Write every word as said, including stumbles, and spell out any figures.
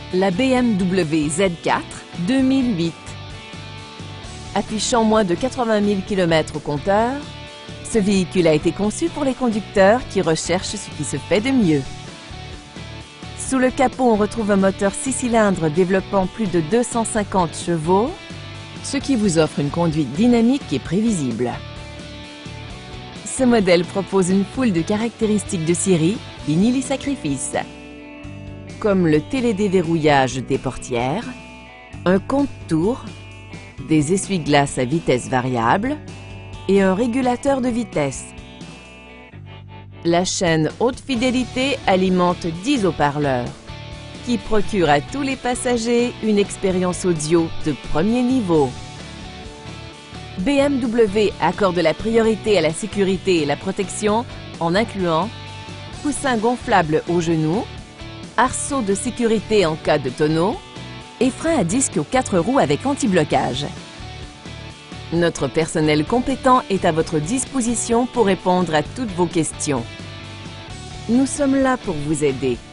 La B M W Z quatre deux mille huit. Affichant moins de quatre-vingt mille kilomètres au compteur, ce véhicule a été conçu pour les conducteurs qui recherchent ce qui se fait de mieux. Sous le capot, on retrouve un moteur six cylindres développant plus de deux cent cinquante chevaux, ce qui vous offre une conduite dynamique et prévisible. Ce modèle propose une foule de caractéristiques de série qui nient les sacrifices, comme le télédéverrouillage des portières, un compte-tours, des essuie-glaces à vitesse variable et un régulateur de vitesse. La chaîne haute fidélité alimente dix haut-parleurs qui procurent à tous les passagers une expérience audio de premier niveau. B M W accorde la priorité à la sécurité et la protection en incluant coussins gonflables aux genoux, arceaux de sécurité en cas de tonneau et freins à disque aux quatre roues avec anti-blocage. Notre personnel compétent est à votre disposition pour répondre à toutes vos questions. Nous sommes là pour vous aider.